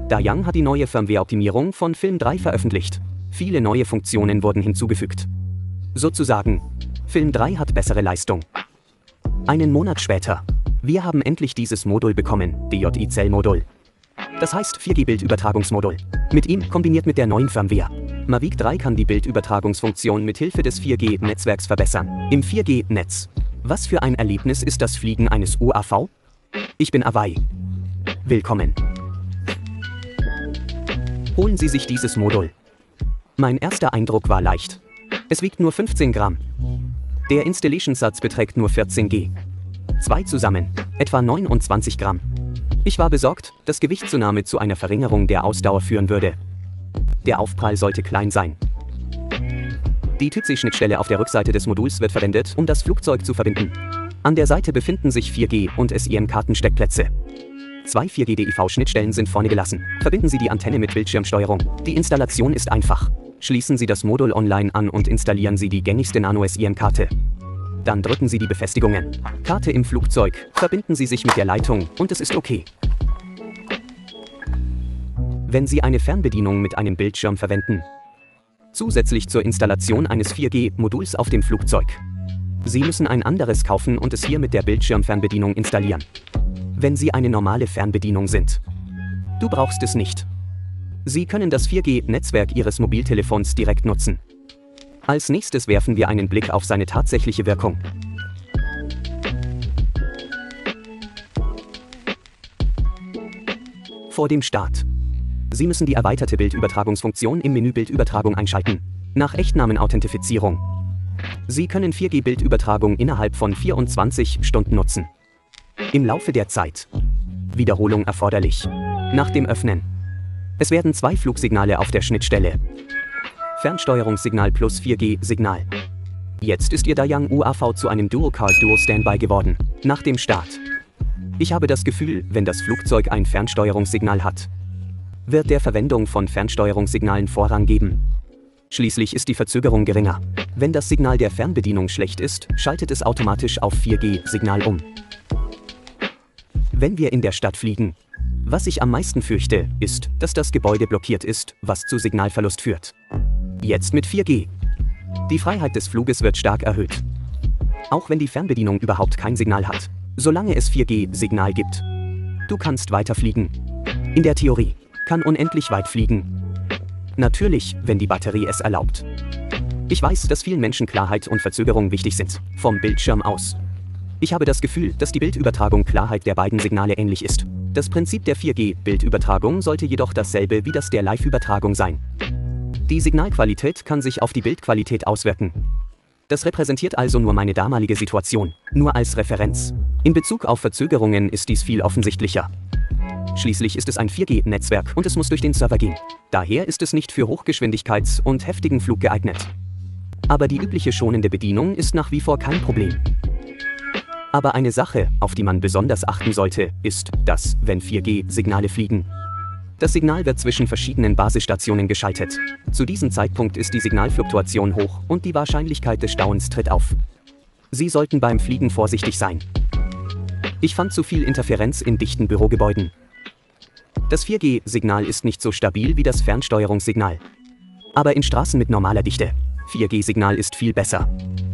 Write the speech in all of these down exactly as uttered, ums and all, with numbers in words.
Dayang hat die neue Firmware-Optimierung von Film drei veröffentlicht. Viele neue Funktionen wurden hinzugefügt. Sozusagen, Film drei hat bessere Leistung. Einen Monat später. Wir haben endlich dieses Modul bekommen, D J I-Cell-Modul. Das heißt vier G Bildübertragungsmodul. Mit ihm kombiniert mit der neuen Firmware. Mavic drei kann die Bildübertragungsfunktion mit Hilfe des vier G Netzwerks verbessern. Im vier G Netz. Was für ein Erlebnis ist das Fliegen eines U A V? Ich bin Awai. Willkommen. Holen Sie sich dieses Modul. Mein erster Eindruck war leicht. Es wiegt nur fünfzehn Gramm. Der Installationssatz beträgt nur vierzehn G. Zwei zusammen, etwa neunundzwanzig Gramm. Ich war besorgt, dass Gewichtszunahme zu einer Verringerung der Ausdauer führen würde. Der Aufprall sollte klein sein. Die Typ-C-Schnittstelle auf der Rückseite des Moduls wird verwendet, um das Flugzeug zu verbinden. An der Seite befinden sich vier G- und S I M-Kartensteckplätze. Zwei vier G D I V-Schnittstellen sind vorne gelassen. Verbinden Sie die Antenne mit Bildschirmsteuerung. Die Installation ist einfach. Schließen Sie das Modul online an und installieren Sie die gängigste Nano-S I M-Karte. Dann drücken Sie die Befestigungen. Karte im Flugzeug. Verbinden Sie sich mit der Leitung und es ist okay. Wenn Sie eine Fernbedienung mit einem Bildschirm verwenden. Zusätzlich zur Installation eines vier G Moduls auf dem Flugzeug. Sie müssen ein anderes kaufen und es hier mit der Bildschirmfernbedienung installieren. Wenn Sie eine normale Fernbedienung sind. Du brauchst es nicht. Sie können das vier G Netzwerk Ihres Mobiltelefons direkt nutzen. Als nächstes werfen wir einen Blick auf seine tatsächliche Wirkung. Vor dem Start. Sie müssen die erweiterte Bildübertragungsfunktion im Menü Bildübertragung einschalten. Nach Echtnamen-Authentifizierung. Sie können vier G Bildübertragung innerhalb von vierundzwanzig Stunden nutzen. Im Laufe der Zeit. Wiederholung erforderlich. Nach dem Öffnen. Es werden zwei Flugsignale auf der Schnittstelle. Fernsteuerungssignal plus vier G Signal. Jetzt ist Ihr Dayang U A V zu einem Dual-Card Dual-Standby geworden. Nach dem Start. Ich habe das Gefühl, wenn das Flugzeug ein Fernsteuerungssignal hat, wird der Verwendung von Fernsteuerungssignalen Vorrang geben. Schließlich ist die Verzögerung geringer. Wenn das Signal der Fernbedienung schlecht ist, schaltet es automatisch auf vier G Signal um. Wenn wir in der Stadt fliegen. Was ich am meisten fürchte, ist, dass das Gebäude blockiert ist, was zu Signalverlust führt. Jetzt mit vier G. Die Freiheit des Fluges wird stark erhöht. Auch wenn die Fernbedienung überhaupt kein Signal hat, solange es vier G Signal gibt. Du kannst weiter fliegen. In der Theorie. Kann unendlich weit fliegen. Natürlich, wenn die Batterie es erlaubt. Ich weiß, dass vielen Menschen Klarheit und Verzögerung wichtig sind, vom Bildschirm aus. Ich habe das Gefühl, dass die Bildübertragung Klarheit der beiden Signale ähnlich ist. Das Prinzip der vier G Bildübertragung sollte jedoch dasselbe wie das der Live-Übertragung sein. Die Signalqualität kann sich auf die Bildqualität auswirken. Das repräsentiert also nur meine damalige Situation, nur als Referenz. In Bezug auf Verzögerungen ist dies viel offensichtlicher. Schließlich ist es ein vier G Netzwerk und es muss durch den Server gehen. Daher ist es nicht für Hochgeschwindigkeits- und heftigen Flug geeignet. Aber die übliche schonende Bedienung ist nach wie vor kein Problem. Aber eine Sache, auf die man besonders achten sollte, ist, dass, wenn vier G Signale fliegen, das Signal wird zwischen verschiedenen Basisstationen geschaltet. Zu diesem Zeitpunkt ist die Signalfluktuation hoch und die Wahrscheinlichkeit des Stauens tritt auf. Sie sollten beim Fliegen vorsichtig sein. Ich fand zu viel Interferenz in dichten Bürogebäuden. Das vier G Signal ist nicht so stabil wie das Fernsteuerungssignal. Aber in Straßen mit normaler Dichte. vier G Signal ist viel besser.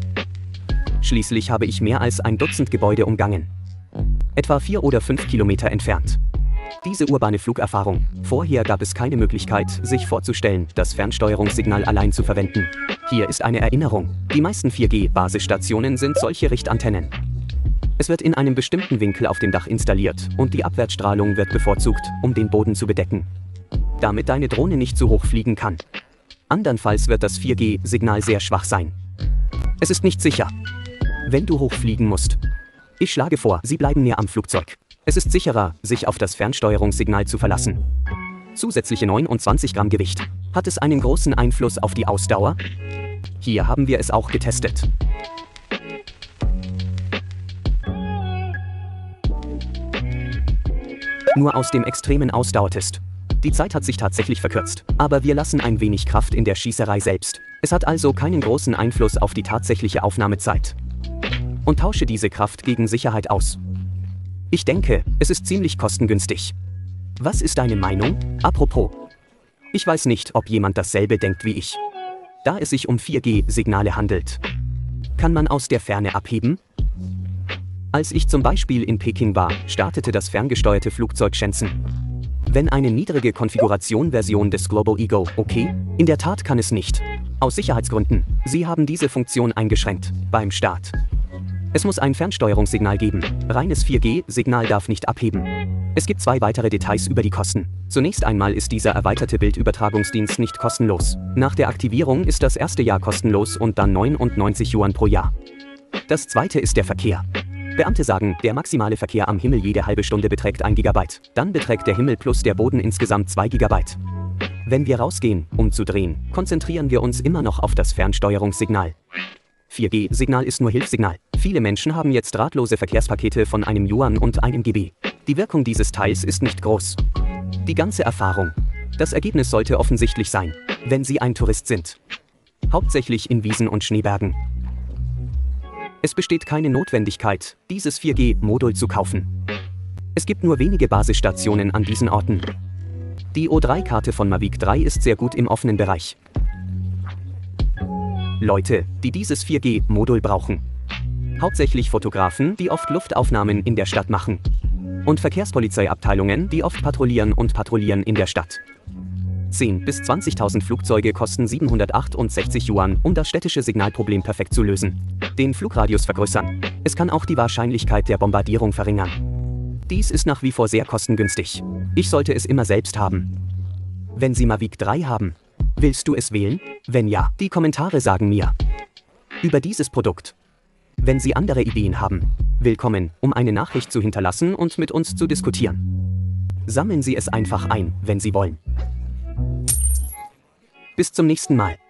Schließlich habe ich mehr als ein Dutzend Gebäude umgangen. Etwa vier oder fünf Kilometer entfernt. Diese urbane Flugerfahrung. Vorher gab es keine Möglichkeit, sich vorzustellen, das Fernsteuerungssignal allein zu verwenden. Hier ist eine Erinnerung. Die meisten vier G Basisstationen sind solche Richtantennen. Es wird in einem bestimmten Winkel auf dem Dach installiert und die Abwärtsstrahlung wird bevorzugt, um den Boden zu bedecken. Damit deine Drohne nicht zu hoch fliegen kann. Andernfalls wird das vier G Signal sehr schwach sein. Es ist nicht sicher. Wenn du hochfliegen musst. Ich schlage vor, Sie bleiben näher am Flugzeug. Es ist sicherer, sich auf das Fernsteuerungssignal zu verlassen. Zusätzliche neunundzwanzig Gramm Gewicht. Hat es einen großen Einfluss auf die Ausdauer? Hier haben wir es auch getestet. Nur aus dem extremen Ausdauertest. Die Zeit hat sich tatsächlich verkürzt, aber wir lassen ein wenig Kraft in der Schießerei selbst. Es hat also keinen großen Einfluss auf die tatsächliche Aufnahmezeit. Und tausche diese Kraft gegen Sicherheit aus. Ich denke, es ist ziemlich kostengünstig. Was ist deine Meinung? Apropos. Ich weiß nicht, ob jemand dasselbe denkt wie ich. Da es sich um vier G-Signale handelt. Kann man aus der Ferne abheben? Als ich zum Beispiel in Peking war, startete das ferngesteuerte Flugzeug Shenzhen. Wenn eine niedrige Konfiguration-Version des Global Ego, okay? In der Tat kann es nicht. Aus Sicherheitsgründen. Sie haben diese Funktion eingeschränkt, beim Start. Es muss ein Fernsteuerungssignal geben. Reines vier G-Signal darf nicht abheben. Es gibt zwei weitere Details über die Kosten. Zunächst einmal ist dieser erweiterte Bildübertragungsdienst nicht kostenlos. Nach der Aktivierung ist das erste Jahr kostenlos und dann neunundneunzig Yuan pro Jahr. Das zweite ist der Verkehr. Beamte sagen, der maximale Verkehr am Himmel jede halbe Stunde beträgt ein Gigabyte. Dann beträgt der Himmel plus der Boden insgesamt zwei Gigabyte. Wenn wir rausgehen, um zu drehen, konzentrieren wir uns immer noch auf das Fernsteuerungssignal. vier G-Signal ist nur Hilfssignal. Viele Menschen haben jetzt drahtlose Verkehrspakete von einem Yuan und einem G B. Die Wirkung dieses Teils ist nicht groß. Die ganze Erfahrung. Das Ergebnis sollte offensichtlich sein, wenn Sie ein Tourist sind. Hauptsächlich in Wiesen und Schneebergen. Es besteht keine Notwendigkeit, dieses vier G-Modul zu kaufen. Es gibt nur wenige Basisstationen an diesen Orten. Die O drei Karte von Mavic drei ist sehr gut im offenen Bereich. Leute, die dieses vier G-Modul brauchen. Hauptsächlich Fotografen, die oft Luftaufnahmen in der Stadt machen. Und Verkehrspolizeiabteilungen, die oft patrouillieren und patrouillieren in der Stadt. zehntausend bis zwanzigtausend Flugzeuge kosten siebenhundertachtundsechzig Yuan, um das städtische Signalproblem perfekt zu lösen. Den Flugradius vergrößern. Es kann auch die Wahrscheinlichkeit der Bombardierung verringern. Dies ist nach wie vor sehr kostengünstig. Ich sollte es immer selbst haben. Wenn Sie Mavic drei haben, willst du es wählen? Wenn ja, die Kommentare sagen mir über dieses Produkt. Wenn Sie andere Ideen haben, willkommen, um eine Nachricht zu hinterlassen und mit uns zu diskutieren. Sammeln Sie es einfach ein, wenn Sie wollen. Bis zum nächsten Mal.